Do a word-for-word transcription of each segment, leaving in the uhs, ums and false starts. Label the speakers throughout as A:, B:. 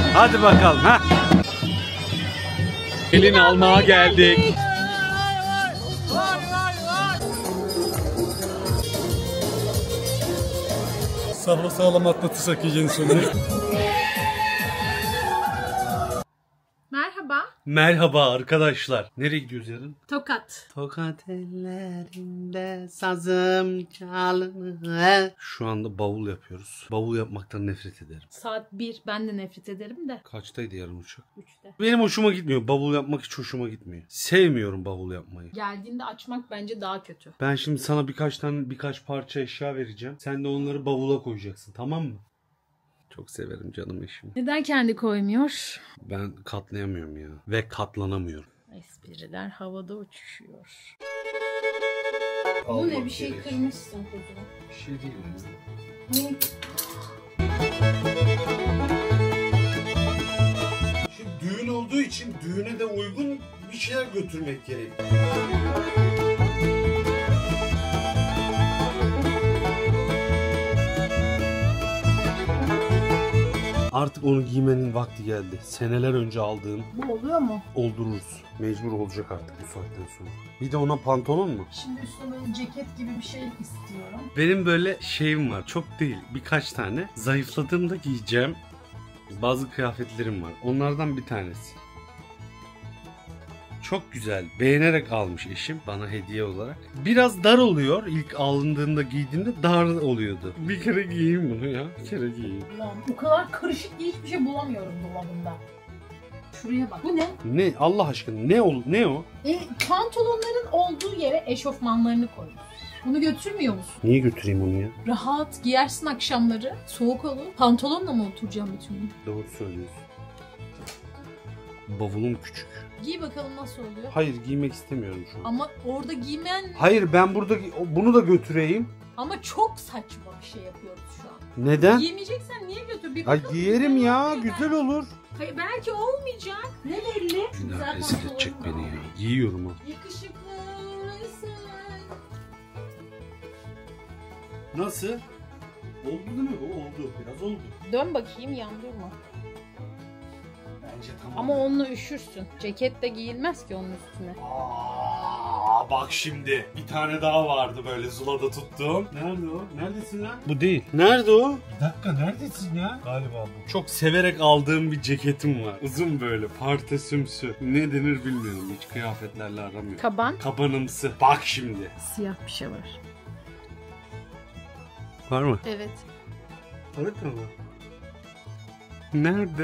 A: Hadi bakalım ha. Gelin almaya geldik.
B: Sağlam sağlam atlatırsak yiyeceğin sonunu.
C: Merhaba.
A: Merhaba arkadaşlar. Nereye gidiyoruz yarın?
C: Tokat.
A: Tokat ellerinde sazım çalınır. Şu anda bavul yapıyoruz. Bavul yapmaktan nefret ederim.
C: Saat bir. Ben de nefret ederim de.
A: Kaçtaydı yarın uçak?
C: Üçte.
A: Benim hoşuma gitmiyor. Bavul yapmak hiç hoşuma gitmiyor. Sevmiyorum bavul yapmayı.
C: Geldiğinde açmak bence daha kötü.
A: Ben şimdi sana birkaç tane birkaç parça eşya vereceğim. Sen de onları bavula koyacaksın, tamam mı? Çok severim canım eşimi.
C: Neden kendi koymuyor?
A: Ben katlayamıyorum ya. Ve katlanamıyorum.
C: Espriler havada uçuşuyor. Bu ne, bir şey kırmışsın kuzum.
A: Bir şey değil mi?
C: Ne?
A: Şimdi düğün olduğu için düğüne de uygun bir şeyler götürmek gerek. Artık onu giymenin vakti geldi. Seneler önce aldığım.
C: Bu oluyor mu?
A: Oldururuz. Mecbur olacak artık bu saatten sonra. Bir de ona pantolon mu?
C: Şimdi üstüne böyle ceket gibi bir şey istiyorum.
A: Benim böyle şeyim var. Çok değil. Birkaç tane. Zayıfladığımda giyeceğim bazı kıyafetlerim var. Onlardan bir tanesi. Çok güzel. Beğenerek almış eşim bana hediye olarak. Biraz dar oluyor. İlk alındığında giydiğimde dar oluyordu. Bir kere giyeyim bunu ya. Bir kere giyeyim.
C: Ulan o kadar karışık ki hiçbir şey bulamıyorum dolabında. Şuraya bak. Bu ne?
A: Ne? Allah aşkına ne ol ne o?
C: E, pantolonların olduğu yere eşofmanlarını koyuyorsun. Bunu götürmüyor musun?
A: Niye götüreyim onu ya?
C: Rahat giyersin akşamları. Soğuk olur. Pantolonla mı oturacağım bütün gün?
A: Doğru söylüyorsun. Bavulum küçük.
C: Giy bakalım nasıl oluyor.
A: Hayır, giymek istemiyorum şu an.
C: Ama orada giymen...
A: Hayır, ben burada bunu da götüreyim.
C: Ama çok saçma bir şey yapıyoruz şu an.
A: Neden?
C: Giymeyeceksen niye götür? Bir
A: Ay
C: bakalım.
A: giyerim ya,
C: Belki-
A: güzel olur.
C: Hayır, belki olmayacak. Ne belli?
A: Günah rezil edecek beni ya. Giyiyorum ha.
C: Yakışıklısın.
A: Nasıl? Oldu değil mi? O oldu. Biraz oldu.
C: Dön bakayım, yandırma.
A: Bence tamam.
C: Ama onunla üşürsün. Ceket de giyilmez ki onun üstüne.
A: Aa, bak şimdi. Bir tane daha vardı böyle zulada tuttuğum. Nerede o? Neredesin lan? Bu değil. Nerede o? Bir dakika, neredesin ya? Galiba bu. Çok severek aldığım bir ceketim var. Uzun böyle, partesümsü. Ne denir bilmiyorum. Hiç kıyafetlerle aramıyorum.
C: Kaban.
A: Kabanımsı. Bak şimdi.
C: Siyah bir şey var.
A: Var mı?
C: Evet.
A: Harika mı? Nerede?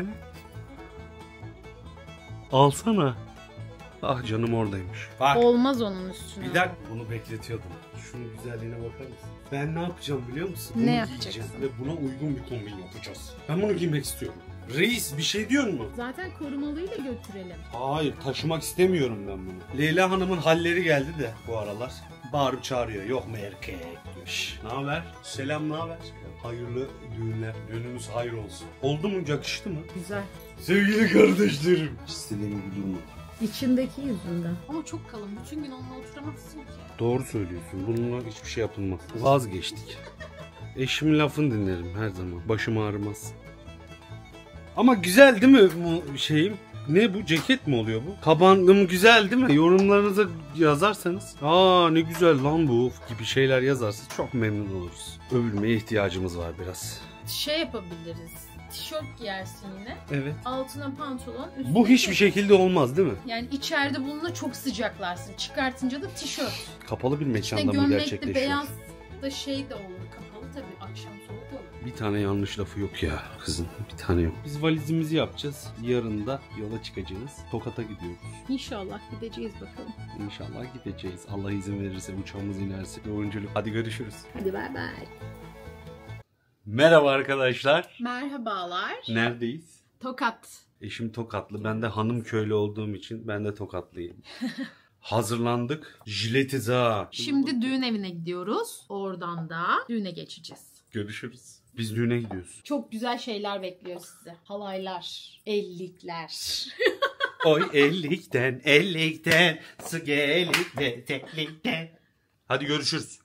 A: Alsana. Ah, canım oradaymış. Bak.
C: Olmaz onun üstüne.
A: Bir dakika, bunu bekletiyordum. Şunun güzelliğine bakar mısın? Ben ne yapacağım biliyor musun?
C: Ne
A: Bunu
C: yapacaksın?
A: giyeceğim ve buna uygun bir kombin yapacağız. Ben bunu giymek istiyorum. Reis, bir şey diyor mu?
C: Zaten korumalıyla götürelim.
A: Hayır, taşımak istemiyorum ben bunu. Leyla Hanım'ın halleri geldi de bu aralar. Bağırıp çağırıyor. Yok mu erkek diyor. Ne haber? Selam, ne haber? Hayırlı düğünler. Düğünümüz hayır olsun. Oldu mu? Yakıştı mı?
C: Güzel.
A: Sevgili kardeşlerim. İstediğim bir durum.
C: İçindeki yüzünden. Ama çok kalın. Bütün gün onunla oturamazsın ki.
A: Doğru söylüyorsun. Bununla hiçbir şey yapılmaz. Vazgeçtik. Eşimin lafını dinlerim her zaman. Başım ağrımaz. Ama güzel değil mi bu şeyim? Ne bu? Ceket mi oluyor bu? Kabanım güzel değil mi? Yorumlarınıza yazarsanız. Aa ne güzel lan bu gibi şeyler yazarsanız çok memnun oluruz. Övülmeye ihtiyacımız var biraz.
C: Şey yapabiliriz. Tişört giyersin yine.
A: Evet.
C: Altına pantolon. Üstüne
A: Bu hiçbir şekilde olmaz değil mi?
C: Yani içeride bununla çok sıcaklarsın. Çıkartınca da tişört.
A: Kapalı bir
C: İşte
A: mekanda mı
C: gömlekli
A: gerçekleşiyor?
C: beyaz da şey de olur. Kapalı tabii. Akşam soğuk olur.
A: Bir tane yanlış lafı yok ya kızım. Bir tane yok. Biz valizimizi yapacağız. Yarın da yola çıkacağız. Tokat'a gidiyoruz.
C: İnşallah gideceğiz bakalım.
A: İnşallah gideceğiz. Allah izin verirse, uçağımız inerse. Oyunculuk. Hadi görüşürüz.
C: Hadi bay bay.
A: Merhaba arkadaşlar.
C: Merhabalar.
A: Neredeyiz?
C: Tokat.
A: Eşim Tokatlı. Ben de hanım köylü olduğum için ben de Tokatlıyım. Hazırlandık. Jiletiz ha.
C: Şimdi düğün evine gidiyoruz. Oradan da düğüne geçeceğiz.
A: Görüşürüz. Biz düğüne gidiyoruz.
C: Çok güzel şeyler bekliyor sizi. Halaylar, ellikler.
A: Oy ellikten, ellikten, su gelikten, teklikten. Hadi görüşürüz.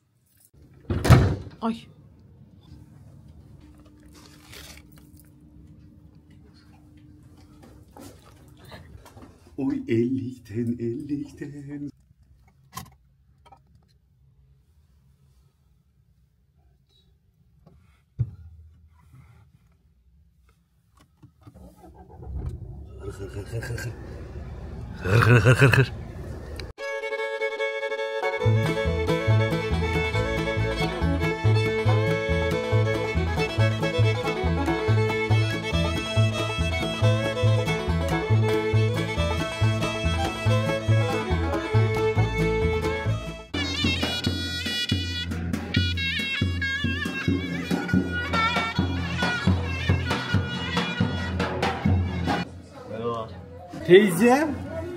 A: Oy ellikten ellikten. Hır hır hır hır hır. Teyzem.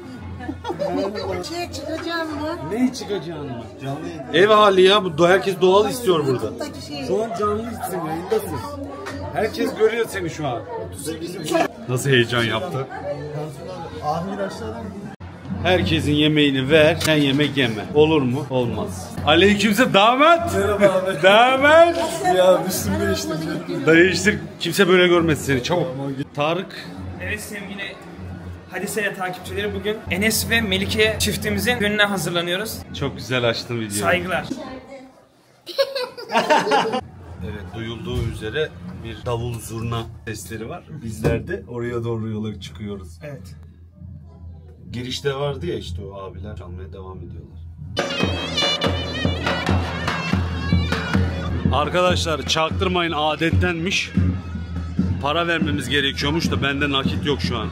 D: Şeye çıkacağım mı?
A: Ne çıkacağın mı? Canlı ev hali ya. Bu herkes doğal istiyor burada.
D: Şey.
A: Şu an canlısın, yayındasın. Herkes görüyor seni şu an. Nasıl heyecan yaptı? Herkesin yemeğini ver, sen yemek yeme. Olur mu? Olmaz. Aleykümselam damat.
B: Merhaba abi.
A: Damat.
B: Ya üstümü değiştim.
A: Değiştir. Kimse böyle görmesin seni. Çabuk. Tarık.
E: Evet sevgili Hadise takipçileri, bugün Enes ve Melike çiftimizin gününe hazırlanıyoruz.
A: Çok güzel açtın videoyu.
E: Saygılar.
A: Evet, duyulduğu üzere bir davul zurna sesleri var. Bizler de oraya doğru yola çıkıyoruz.
E: Evet.
A: Girişte vardı ya işte o abiler çalmaya devam ediyorlar. Arkadaşlar çaktırmayın, adettenmiş. Para vermemiz gerekiyormuş da bende nakit yok şu an.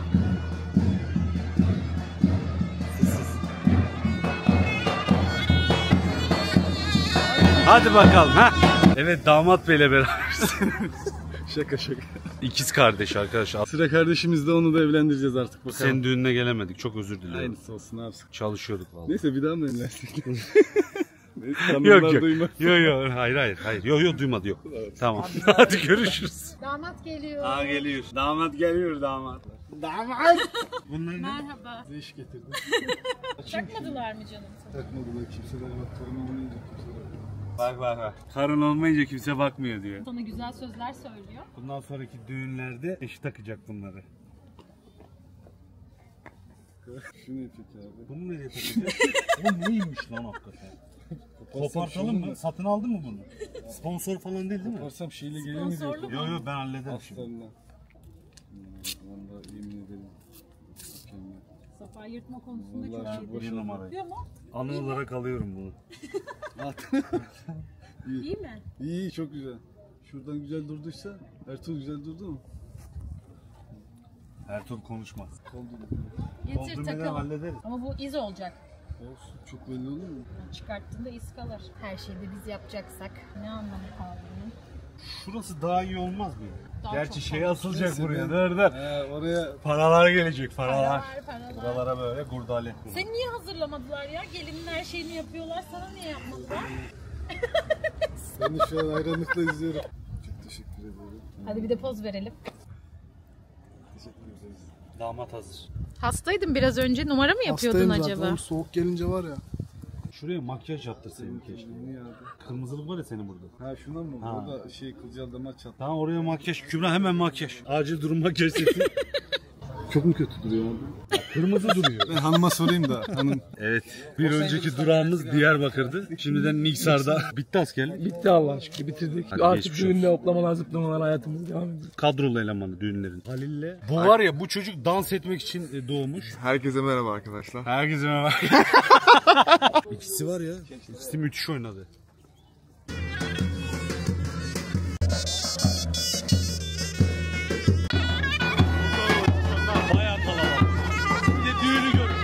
A: Hadi bakalım ha. Evet, damat beyle beraber.
B: Şaka şaka.
A: İkiz kardeş arkadaşlar.
B: Sıra kardeşimiz de, onu da evlendireceğiz artık bakalım.
A: Senin düğününe gelemedik. Çok özür dilerim.
B: Aynısı olsun, ne yapsın.
A: Çalışıyorduk vallahi.
B: Neyse bir daha mı evlensek?
A: Yok yok. Yok yok. Hayır hayır hayır. Yok yok, duymadı yok. Tamam. Hadi görüşürüz.
C: Damat geliyor.
A: Aa geliyor. Damat geliyor, damat. Damat. Bunlar ne?
C: Merhaba.
B: Ne iş getirdin?
C: Takmadılar mı canım?
B: Takmadılar kimseler, bak torun olmayınca kimseler.
A: Bak bak bak. Karın olmayınca kimse bakmıyor diyor.
C: Sana güzel sözler söylüyor.
A: Bundan sonraki düğünlerde eşi takacak bunları.
B: Şunu yapacak abi.
A: Bunu nereye takacak? O neymiş lan hakikaten? Kopartalım mı? Satın aldın mı bunu? Sponsor falan değil değil mi?
B: Varsam şeyle gelir mi diye.
C: Sponsorlu mu?
A: Yok yok, ben hallederim şimdi.
B: Aslanla. Valla yemin ederim. Mükemmel.
C: Safa yırtma konusunda
B: Vallahi
C: çok
B: bu
C: iyi.
A: Bir numarayı.
C: Diyor mu?
A: Anı olarak alıyorum bunu.
C: İyi mi?
B: İyi iyi, çok güzel. Şuradan güzel durduysa, Ertuğrul güzel durdu mu?
A: Ertuğrul konuşmaz.
B: Oldu.
C: Getir
A: Doldurmadan
C: takalım.
A: hallederiz.
C: Ama bu iz olacak.
B: Olsun. Çok belli olur mu?
C: Çıkarttığında iz kalır. Her şeyi de biz yapacaksak ne anlamı kaldı bunun?
A: Şurası daha iyi olmaz mı?
C: Daha
A: Gerçi
C: çok
A: şey
C: fazla.
A: asılacak
B: Neyse,
A: buraya.
B: ben-
A: Dur dur.
B: He, oraya
A: Paralar gelecek, paralar.
C: Paralar, paralar.
A: Buralara böyle gurdale.
C: Seni niye hazırlamadılar ya? Gelinin her şeyini yapıyorlar. Sana niye yapmadılar?
B: ben de şu an hayranlıkla izliyorum. Çok teşekkür ederim.
C: Hadi bir de poz verelim.
B: Teşekkür ederiz.
A: Damat hazır.
C: Hastaydın biraz önce. Numara mı yapıyordun
B: Hastayım
C: acaba?
B: zaten, soğuk gelince var ya.
A: Şuraya makyaj yaptırsaydın keşke.
B: Niye abi?
A: Kırmızılık var ya senin burada.
B: Ha şuna mı?
A: Ha.
B: Orada şey kılcal damar çatlı.
A: Tamam, oraya makyaj. Kübra hemen makyaj. Acil durum makyaj seti.
B: Çok mu kötü duruyor abi?
A: Kırmızı duruyor.
B: Ben hanıma sorayım da hanım.
A: Evet. Bir önceki durağımız Diyarbakır'dı. Şimdiden Niksar'da. Bitti askerlik.
F: Bitti Allah aşkına, bitirdik.
A: Hadi
F: Artık
A: geçmiş
F: düğünle hoplamalar zıplamalar hayatımız devam ediyor.
A: Kadrolu elemanı düğünlerin. Halil'le. Bu var ya, bu çocuk dans etmek için doğmuş.
G: Herkese merhaba arkadaşlar.
A: Herkese merhaba. İkisi var ya. İkisi müthiş oynadı. Bayağı kalabalık. Bir de düğünü gör.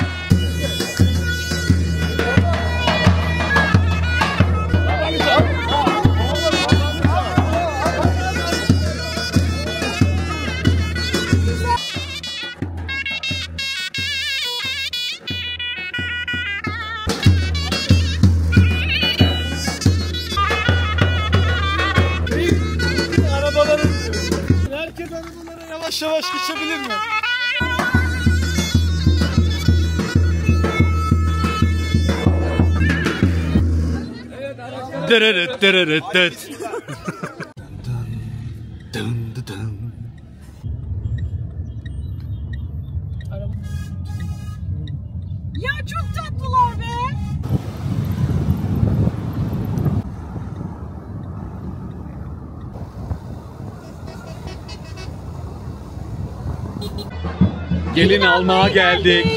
B: Herkes arabalara yavaş yavaş geçebilir mi?
A: Dereret dereret det. Dın dın dın.
C: Ya çok tatlılar be.
A: Gelin almaya geldik.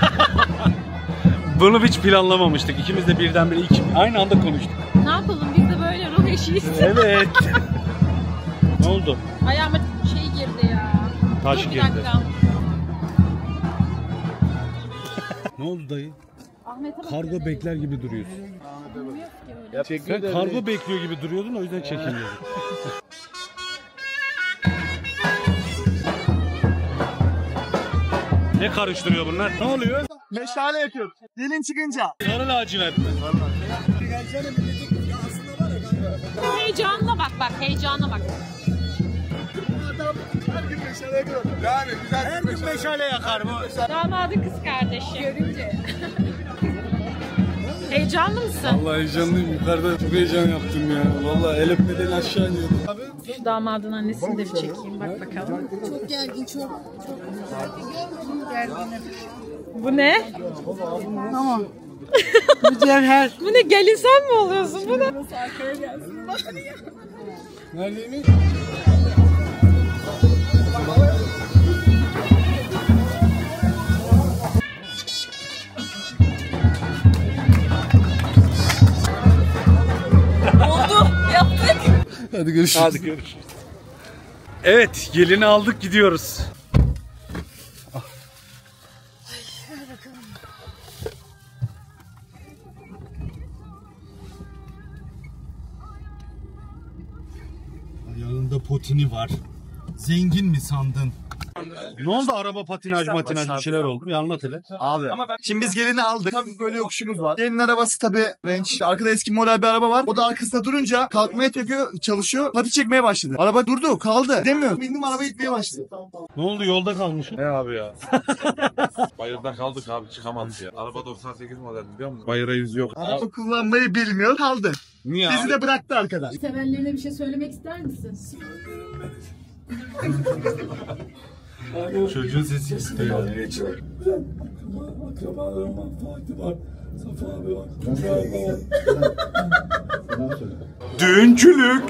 A: Bunu hiç planlamamıştık. İkimiz de birdenbire iki, aynı anda konuştuk.
C: Ne yapalım biz de böyle ruh eşiyiz.
A: Evet. Ne oldu?
C: Ayağıma şey girdi ya.
A: Taş
C: Dur bir
A: girdi.
C: dakika.
A: Ne oldu dayı?
C: Ahmet'e bak.
A: Kargo bekler gibi duruyorsun.
B: Ya
A: Sen kargo bekliyor gibi duruyordun, o yüzden çekiliyordun. Ne karıştırıyor bunlar? Ne oluyor?
D: Meşale yakıyor. Gelin çıkınca.
A: Sarı lacivert mi?
C: Heyecanla bak bak heyecanla bak.
D: Adam her gün meşale yakıyor. Yani güzel.
A: Her gün meşale yakar bu.
C: Damadı kız kardeşi. Görünce. Heyecanlı mısın?
B: Vallahi heyecanlıyım. Yukarıda çok heyecan yaptım ya. Vallahi el öpmeden aşağı iniyordum.
C: Şu damadın annesini de bir çekeyim bak bakalım.
G: Çok gergin, çok çok gerginim.
C: Bu ne?
G: Tamam. Mücevher.
C: Bu ne? Gelin sen mi oluyorsun? Bu ne?
G: Arkaya gelsin bari ya.
B: Neredeymiş?
C: Oldu. Yaptık.
B: Hadi görüşürüz.
A: Hadi görüşürüz. Evet, gelini aldık, gidiyoruz.
B: Yanında potini var. Zengin mi sandın?
A: Ne oldu, araba patinaj matinaj bir şeyler oldu. Bir anlat hele.
D: Abi. Şimdi biz gelini aldık. Tabii böyle yokuşumuz var. Gelinin arabası tabii Range. Arkada eski model bir araba var. O da arkasında durunca kalkmaya çekiyor, çalışıyor. Pati çekmeye başladı. Araba durdu, kaldı. Demiyor. Bindim araba gitmeye başladı.
A: Ne oldu, yolda kalmışsın?
H: Ne abi ya? Bayırda kaldık abi, çıkamadık ya. Araba doksan sekiz model biliyor musun? Bayıra yüz yok.
D: Araba kullanmayı bilmiyor, kaldı.
H: Niye
D: Bizi
H: abi?
D: de bıraktı arkadaş.
G: Sevenlerine bir şey söylemek ister misin?
A: Çocuğun sesi istiyor. Düğüncülük.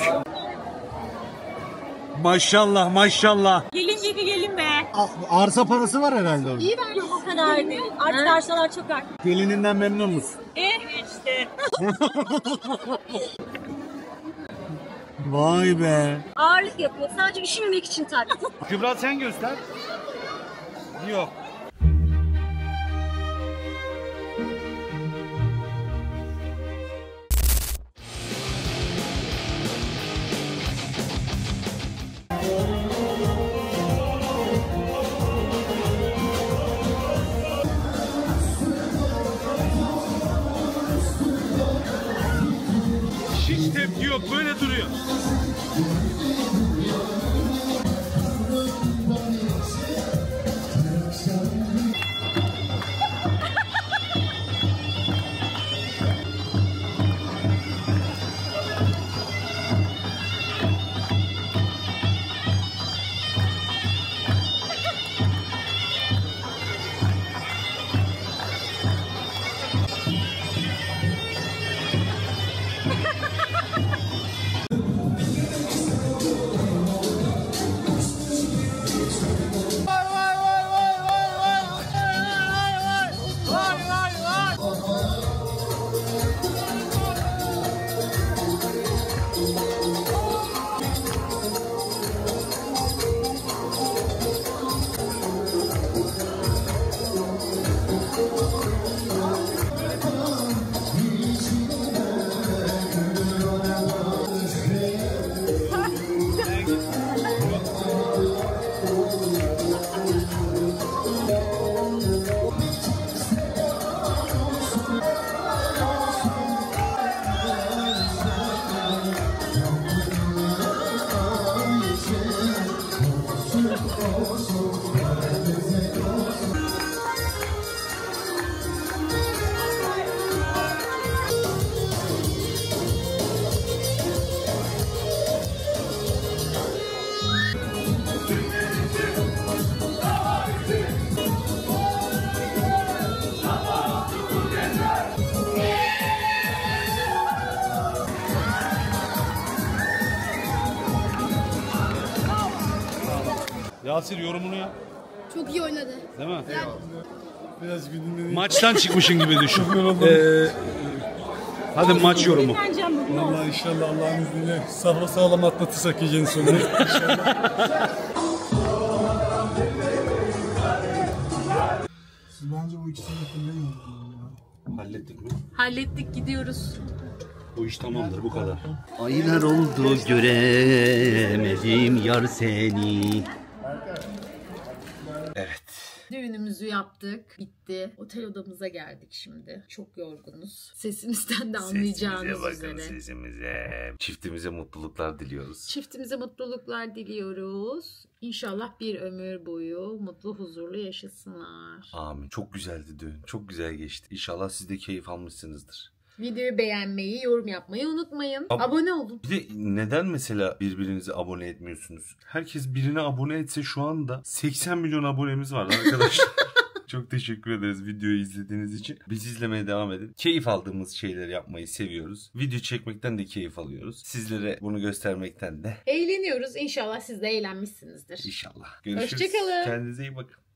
A: Maşallah maşallah.
C: Gelin gibi gelin be.
B: Arsa parası var herhalde orada.
C: İyi verdim o kadar değil. Artık arsalar çok arttı.
B: Gelininden memnun musun?
C: Eh işte.
B: Vay be.
I: Ağırlık yapıyor. Sadece üşümemek için taktı.
A: Kübra sen göster. Yok. Hiç tepki yok, böyle duruyor. Yasir yorumunu yap.
J: Çok iyi oynadı.
A: Değil mi?
B: Biraz gündemini...
A: Maçtan çıkmışın gibi düşün. ee, hadi maç yorumu.
B: Vallahi inşallah Allah'ın izniyle sağlam sağlam atlatırsak gecenin sonunu. İnşallah. Siz bence bu ikisini yapın ya.
A: Hallettik mi?
C: Hallettik, gidiyoruz.
A: Bu iş tamamdır, bu kadar.
K: Aylar oldu göremedim yar seni.
A: Evet.
C: Düğünümüzü yaptık. Bitti. Otel odamıza geldik şimdi. Çok yorgunuz. Sesimizden de anlayacağınız
A: Sesimize bakın,
C: üzere.
A: sesimize. Çiftimize mutluluklar diliyoruz.
C: Çiftimize mutluluklar diliyoruz. İnşallah bir ömür boyu mutlu huzurlu yaşasınlar.
A: Amin. Çok güzeldi düğün. Çok güzel geçti. İnşallah siz de keyif almışsınızdır.
C: Videoyu beğenmeyi, yorum yapmayı unutmayın.
A: Ab-
C: Abone olun.
A: Bir de neden mesela birbirinizi abone etmiyorsunuz? Herkes birine abone etse şu anda seksen milyon abonemiz var arkadaşlar. Çok teşekkür ederiz videoyu izlediğiniz için. Biz izlemeye devam edin. Keyif aldığımız şeyleri yapmayı seviyoruz. Video çekmekten de keyif alıyoruz. Sizlere bunu göstermekten de.
C: Eğleniyoruz. İnşallah siz de eğlenmişsinizdir.
A: İnşallah. Görüşürüz.
C: Hoşçakalın.
A: Kendinize iyi bakın.